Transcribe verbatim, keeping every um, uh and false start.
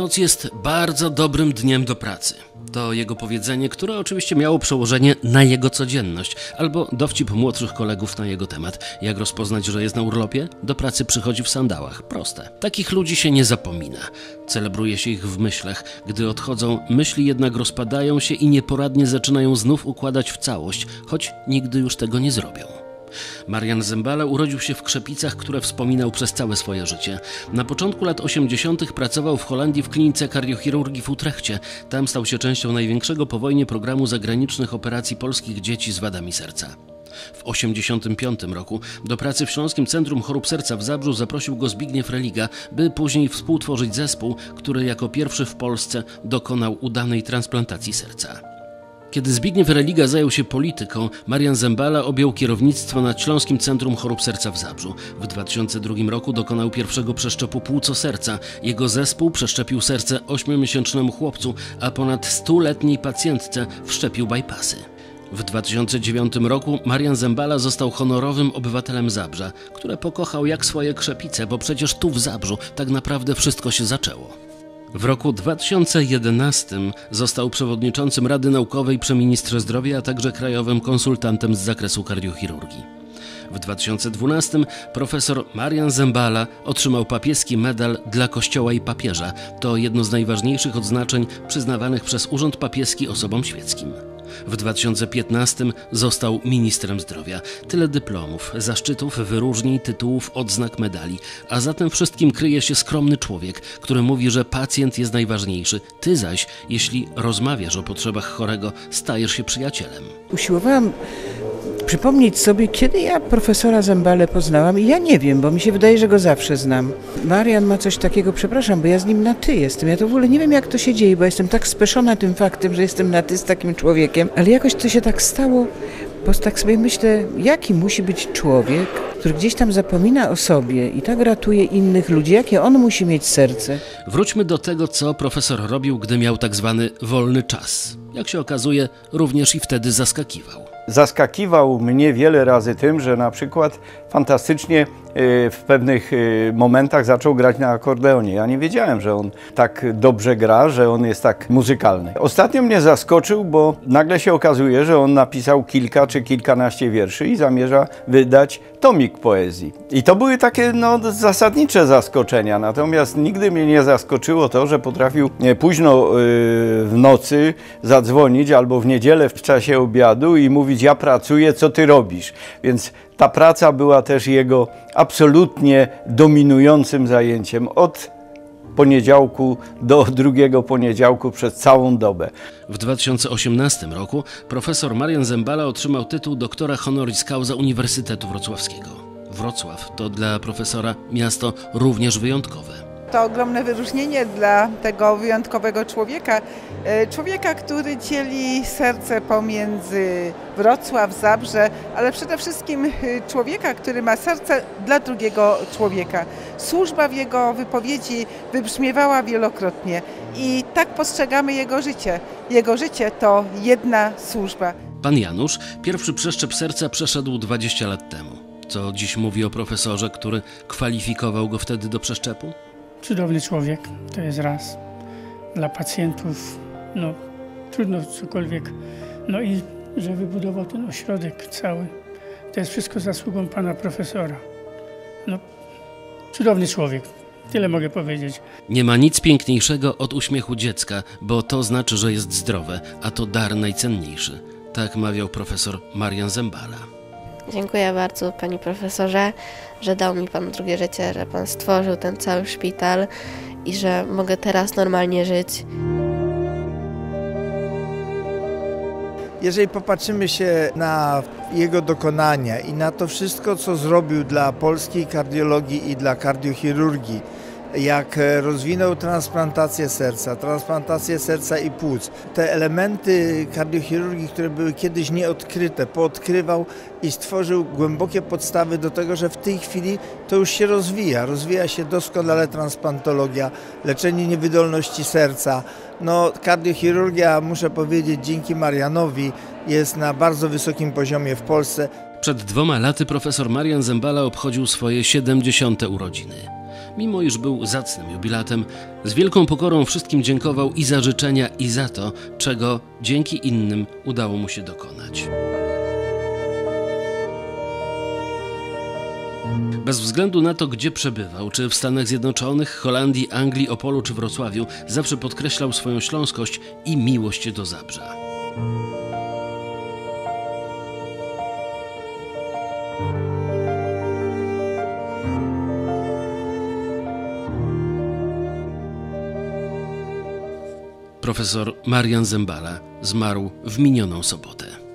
Noc jest bardzo dobrym dniem do pracy. To jego powiedzenie, które oczywiście miało przełożenie na jego codzienność, albo dowcip młodszych kolegów na jego temat. Jak rozpoznać, że jest na urlopie? Do pracy przychodzi w sandałach. Proste. Takich ludzi się nie zapomina. Celebruje się ich w myślach. Gdy odchodzą, myśli jednak rozpadają się i nieporadnie zaczynają znów układać w całość, choć nigdy już tego nie zrobią. Marian Zembala urodził się w Krzepicach, które wspominał przez całe swoje życie. Na początku lat osiemdziesiątych pracował w Holandii w klinice kardiochirurgii w Utrechcie. Tam stał się częścią największego po wojnie programu zagranicznych operacji polskich dzieci z wadami serca. W osiemdziesiątym piątym roku do pracy w Śląskim Centrum Chorób Serca w Zabrzu zaprosił go Zbigniew Religa, by później współtworzyć zespół, który jako pierwszy w Polsce dokonał udanej transplantacji serca. Kiedy Zbigniew Religa zajął się polityką, Marian Zembala objął kierownictwo nad Śląskim Centrum Chorób Serca w Zabrzu. W dwa tysiące drugim roku dokonał pierwszego przeszczepu płuco-serca. Jego zespół przeszczepił serce ośmiomiesięcznemu chłopcu, a ponad stuletniej pacjentce wszczepił bypassy. W dwa tysiące dziewiątym roku Marian Zembala został honorowym obywatelem Zabrza, które pokochał jak swoje Krzepice, bo przecież tu w Zabrzu tak naprawdę wszystko się zaczęło. W roku dwa tysiące jedenastym został przewodniczącym Rady Naukowej przy Ministrze Zdrowia, a także krajowym konsultantem z zakresu kardiochirurgii. W dwa tysiące dwunastym profesor Marian Zembala otrzymał papieski medal dla Kościoła i papieża. To jedno z najważniejszych odznaczeń przyznawanych przez Urząd Papieski osobom świeckim. W dwa tysiące piętnastym został ministrem zdrowia. Tyle dyplomów, zaszczytów, wyróżnień, tytułów, odznak, medali. A za tym wszystkim kryje się skromny człowiek, który mówi, że pacjent jest najważniejszy. Ty zaś, jeśli rozmawiasz o potrzebach chorego, stajesz się przyjacielem. Usiłowałam przypomnieć sobie, kiedy ja profesora Zembalę poznałam i ja nie wiem, bo mi się wydaje, że go zawsze znam. Marian ma coś takiego, przepraszam, bo ja z nim na ty jestem. Ja to w ogóle nie wiem, jak to się dzieje, bo jestem tak speszona tym faktem, że jestem na ty z takim człowiekiem, ale jakoś to się tak stało, bo tak sobie myślę, jaki musi być człowiek, który gdzieś tam zapomina o sobie i tak ratuje innych ludzi, jakie on musi mieć serce. Wróćmy do tego, co profesor robił, gdy miał tak zwany wolny czas. Jak się okazuje, również i wtedy zaskakiwał. Zaskakiwał mnie wiele razy tym, że na przykład fantastycznie w pewnych momentach zaczął grać na akordeonie. Ja nie wiedziałem, że on tak dobrze gra, że on jest tak muzykalny. Ostatnio mnie zaskoczył, bo nagle się okazuje, że on napisał kilka czy kilkanaście wierszy i zamierza wydać tomik poezji. I to były takie no, zasadnicze zaskoczenia, natomiast nigdy mnie nie zaskoczyło to, że potrafił późno w nocy zadzwonić albo w niedzielę w czasie obiadu i mówić: ja pracuję, co ty robisz? Więc ta praca była też jego absolutnie dominującym zajęciem od poniedziałku do drugiego poniedziałku przez całą dobę. W dwa tysiące osiemnastym roku profesor Marian Zembala otrzymał tytuł doktora honoris causa Uniwersytetu Wrocławskiego. Wrocław to dla profesora miasto również wyjątkowe. To ogromne wyróżnienie dla tego wyjątkowego człowieka. Człowieka, który dzieli serce pomiędzy Wrocław, Zabrze, ale przede wszystkim człowieka, który ma serce dla drugiego człowieka. Służba w jego wypowiedzi wybrzmiewała wielokrotnie i tak postrzegamy jego życie. Jego życie to jedna służba. Pan Janusz pierwszy przeszczep serca przeszedł dwadzieścia lat temu. Co dziś mówi o profesorze, który kwalifikował go wtedy do przeszczepu? Cudowny człowiek, to jest raz. Dla pacjentów, no trudno cokolwiek. No i że wybudował ten ośrodek cały. To jest wszystko zasługą pana profesora. No, cudowny człowiek, tyle mogę powiedzieć. Nie ma nic piękniejszego od uśmiechu dziecka, bo to znaczy, że jest zdrowe, a to dar najcenniejszy. Tak mawiał profesor Marian Zembala. Dziękuję bardzo, panie profesorze, że dał mi pan drugie życie, że pan stworzył ten cały szpital i że mogę teraz normalnie żyć. Jeżeli popatrzymy się na jego dokonania i na to wszystko, co zrobił dla polskiej kardiologii i dla kardiochirurgii, jak rozwinął transplantację serca, transplantację serca i płuc. Te elementy kardiochirurgii, które były kiedyś nieodkryte, poodkrywał i stworzył głębokie podstawy do tego, że w tej chwili to już się rozwija. Rozwija się doskonale transplantologia, leczenie niewydolności serca. No, kardiochirurgia, muszę powiedzieć, dzięki Marianowi jest na bardzo wysokim poziomie w Polsce. Przed dwoma laty profesor Marian Zembala obchodził swoje siedemdziesiąte urodziny. mimo iż był zacnym jubilatem, z wielką pokorą wszystkim dziękował i za życzenia, i za to, czego dzięki innym udało mu się dokonać. Bez względu na to, gdzie przebywał, czy w Stanach Zjednoczonych, Holandii, Anglii, Opolu czy Wrocławiu, zawsze podkreślał swoją śląskość i miłość do Zabrza. Profesor Marian Zembala zmarł w minioną sobotę.